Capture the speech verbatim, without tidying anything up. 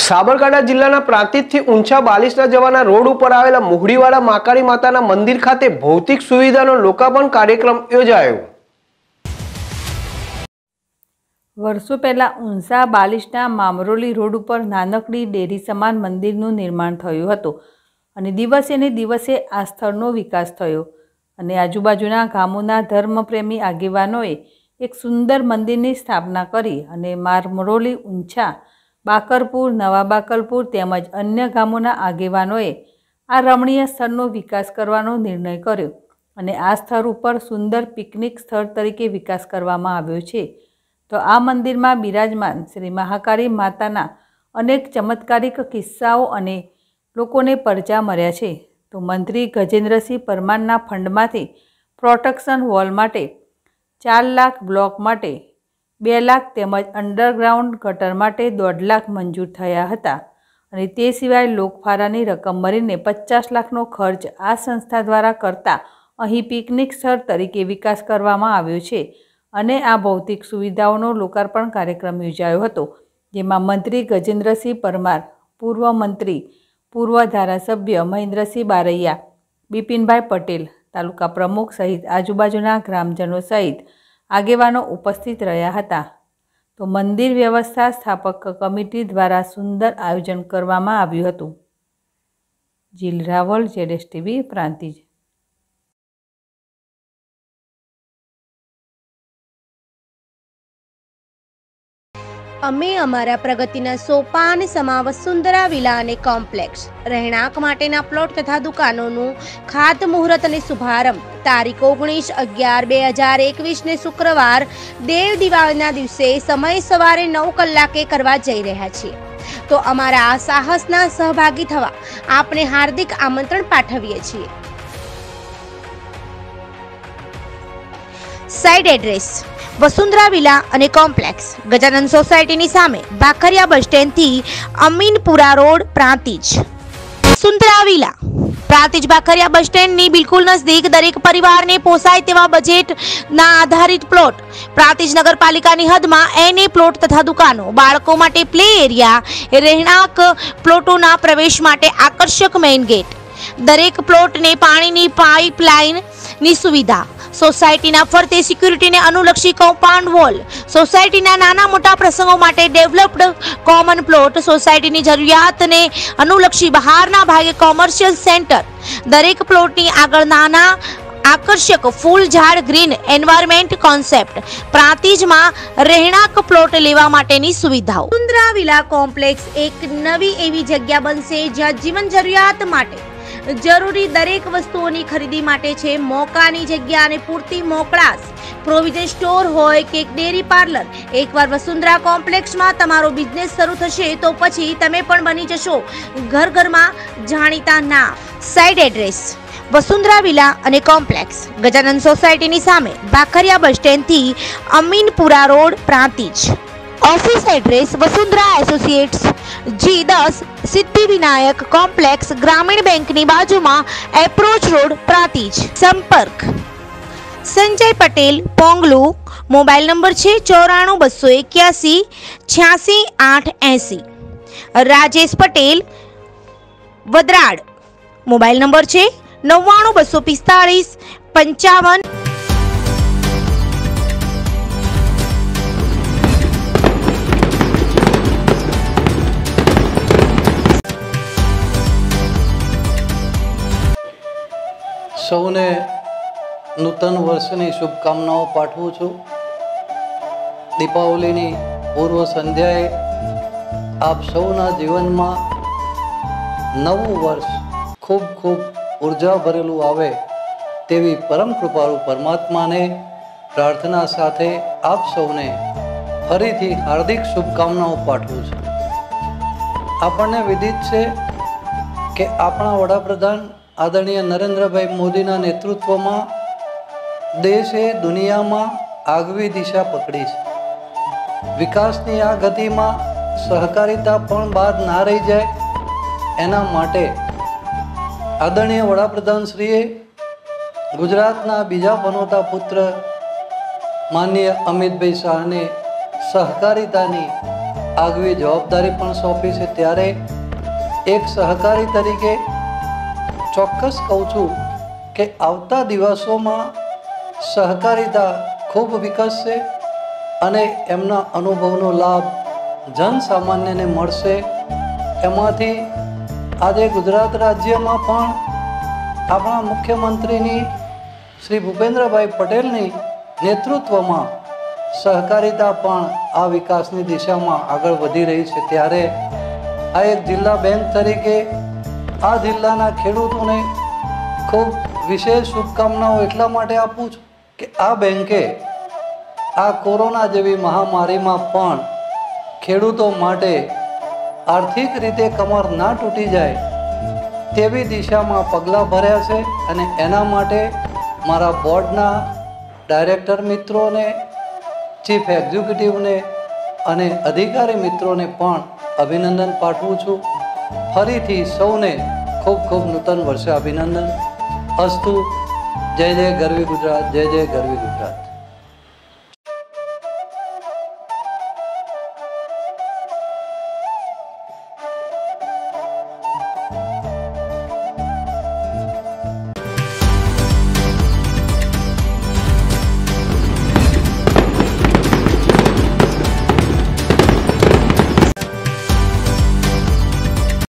સાબરકાંઠા જિલ્લાના પ્રાંતિજથી ઊંચા બાલીસના જવાના રોડ ઉપર આવેલા મોહડીવાળા માકાળી માતાના મંદિર ખાતે ભૌતિક સુવિધાનો લોકાર્પણ કાર્યક્રમ યોજાયો। વર્ષો પહેલા ઊંચા બાલીસના મામરોલી રોડ ઉપર નાનકડી ડેરી સમાન મંદિરનું નિર્માણ થયું હતું અને દિવસે ને દિવસે આ સ્થળનો વિકાસ થયો અને આજુબાજુના ગામોના ધર્મપ્રેમી આગેવાનોએ એક સુંદર મંદિરની સ્થાપના કરી અને મામરોલી ઊંચા બાકરપુર, નવા બાકરપુર તેમજ અન્ય ગામોના આગેવાનોએ આ રમણીય સ્થળનો વિકાસ કરવાનો નિર્ણય કર્યો અને આ સ્થળ ઉપર સુંદર પિકનિક સ્થળ તરીકે વિકાસ કરવામાં આવ્યો છે। તો આ મંદિરમાં બિરાજમાન શ્રી મહાકાળી માતાના અનેક ચમત્કારિક કિસ્સાઓ અને લોકોને પરચા મળ્યા છે। તો મંત્રી ગજેન્દ્રસિંહ પરમારના ફંડમાંથી પ્રોટેક્શન વોલ માટે ચાર લાખ, બ્લોક માટે બે લાખ તેમજ અંડરગ્રાઉન્ડ ગટર માટે દોઢ લાખ મંજૂર થયા હતા અને તે સિવાય લોકફાળાની રકમ મળીને પચાસ લાખનો ખર્ચ આ સંસ્થા દ્વારા કરતા અહીં પિકનિક સ્થળ તરીકે વિકાસ કરવામાં આવ્યો છે અને આ ભૌતિક સુવિધાઓનો લોકાર્પણ કાર્યક્રમ યોજાયો હતો, જેમાં મંત્રી ગજેન્દ્રસિંહ પરમાર, પૂર્વ મંત્રી, પૂર્વ ધારાસભ્ય મહેન્દ્રસિંહ બારૈયા, બિપિનભાઈ પટેલ, તાલુકા પ્રમુખ સહિત આજુબાજુના ગ્રામજનો સહિત આગેવાનો ઉપસ્થિત રહ્યા હતા। તો મંદિર વ્યવસ્થા સ્થાપક કમિટી દ્વારા સુંદર આયોજન કરવામાં આવ્યું હતું। જીલ રાવલ, જેડેશ ટીવી, પ્રાંતિજ। અમે અમારા પ્રગતિના સોપાન સમા વસુંધરા વિલા અને કોમ્પ્લેક્સ રહેણાંક માટેના પ્લોટ તથા દુકાનોનું ખાતમુહૂર્ત અને શુભારંભ તારીખ ઓગણીસ અગિયાર બે હજાર એકવીસ ને શુક્રવાર દેવ દિવાળીના દિવસે સમય સવારે નવ કલાકે કરવા જઈ રહ્યા છીએ। તો અમારા આ સાહસના સહભાગી થવા આપને હાર્દિક આમંત્રણ પાઠવીએ છીએ। સાઇટ એડ્રેસ વસુંધરા વિલા અને કોમ્પ્લેક્સ, ગજાનંદ સોસાયટીની સામે, ભાખરિયા બસ સ્ટેન્ડથી Aminpura road, Prantij. Vasundhara villa Prantij Bhakhariya bus સ્ટેન્ડની બિલકુલ નજદીક દરેક પરિવારને પોસાય તેવા બજેટના આધારિત પ્લોટ, પ્રાંતિજ નગરપાલિકાની હદમાં એને પ્લોટ તથા દુકાનો, બાળકો માટે પ્લે એરિયા, રહેણાંક પ્લોટોના પ્રવેશ માટે આકર્ષક મેઇન ગેટ, દરેક પ્લોટને પાણીની પાઇપલાઇનની સુવિધા, સોસાયટીના ફરતે સિક્યુરિટીને અનુલક્ષી કમ્પાઉન્ડ વોલ, સોસાયટીના નાના મોટા પ્રસંગો માટે ડેવલપ્ડ કોમન પ્લોટ, સોસાયટીની જરૂરિયાતને અનુલક્ષી બહારના ભાગે કોમર્શિયલ સેન્ટર, દરેક પ્લોટની આગળ નાના આકર્ષક ફૂલ ઝાડ, ગ્રીન એન્વાયરમેન્ટ કોન્સેપ્ટ, પ્રાંતિજમાં રહેણાંક પ્લોટ લેવા માટેની સુવિધાઓ। વસુંધરા વિલા કોમ્પ્લેક્સ એક નવી એવી જગ્યા બનશે જ્યાં જીવન જરૂરિયાત માટે જરૂરી દરેક વસ્તુઓની ખરીદી માટે છે મોકાની જગ્યા અને પૂરતી મોકળાશ, પ્રોવિઝન સ્ટોર હોય કે ડેરી પાર્લર। એકવાર વસુંધરા કોમ્પ્લેક્સમાં તમારો બિઝનેસ શરૂ થશે તો પછી તમે પણ બની જશો ઘર ઘરમાં જાણીતા નામ। સાઇટ એડ્રેસ વસુંધરા વિલા અને કોમ્પ્લેક્સ, ગજાનંદ સોસાયટીની સામે, ભાખરિયા બસ સ્ટેન્ડથી Aminpura road, Prantij. Office address Vasundhara associates, G દસ, સિદ્ધિ વિનાયક કોમ્પ્લેક્સ, ગ્રામીણ બેંકની બાજુમાં, એપ્રોચ રોડ, પ્રાંતિજ। સંપર્ક સંજય પટેલ, પોંગલુ, મોબાઈલ નંબર છે ચોરાણું બસો એક્યાસી છ્યાસી આઠ એસી। રાજેશ પટેલ, વદરાડ, મોબાઈલ નંબર છે નવ્વાણું બસો પિસ્તાળીસ પંચાવન। સૌને નૂતન વર્ષની શુભકામનાઓ પાઠવું છું। દીપાવલીની પૂર્વ સંધ્યાએ આપ સૌના જીવનમાં નવું વર્ષ ખૂબ ખૂબ ઉર્જા ભરેલું આવે તેવી પરમ કૃપાળુ પરમાત્માને પ્રાર્થના સાથે આપ સૌને ફરીથી હાર્દિક શુભકામનાઓ પાઠવું છું। આપણને વિદિત છે કે આપણા વડાપ્રધાન આદરણીય નરેન્દ્રભાઈ મોદીના નેતૃત્વમાં દેશે દુનિયામાં આગવી દિશા પકડી છે। વિકાસની આ ગતિમાં સહકારિતા પણ બાદ ના રહી જાય એના માટે આદરણીય વડાપ્રધાનશ્રીએ ગુજરાતના બીજા પનોતા પુત્ર માનનીય અમિતભાઈ શાહને સહકારિતાની આગવી જવાબદારી પણ સોંપી છે, ત્યારે એક સહકારી તરીકે ચોક્કસ કહું છું કે આવતા દિવસોમાં સહકારિતા ખૂબ વિકસશે અને એમના અનુભવનો લાભ જનસામાન્યને મળશે. એમાંથી આજે ગુજરાત રાજ્યમાં પણ આપણા મુખ્યમંત્રીની શ્રી ભૂપેન્દ્રભાઈ પટેલની નેતૃત્વમાં સહકારિતા પણ આ વિકાસની દિશામાં આગળ વધી રહી છે. ત્યારે આ એક જિલ્લા બેંક તરીકે આ જિલ્લાના ખેડૂતોને ખૂબ વિશેષ શુભકામનાઓ એટલા માટે આપું છું કે આ બેંકે આ કોરોના જેવી મહામારીમાં પણ ખેડૂતો માટે આર્થિક રીતે કમર ના તૂટી જાય તેવી દિશામાં પગલાં ભર્યા છે. અને એના માટે મારા બોર્ડના ડાયરેક્ટર મિત્રોને, ચીફ એક્ઝિક્યુટિવને અને અધિકારી મિત્રોને પણ અભિનંદન પાઠવું છું. ફરીથી સૌને ખૂબ ખૂબ નૂતન વર્ષે અભિનંદન. અસ્તુ. જય જય ગરવી ગુજરાત, જય જય ગરવી ગુજરાત.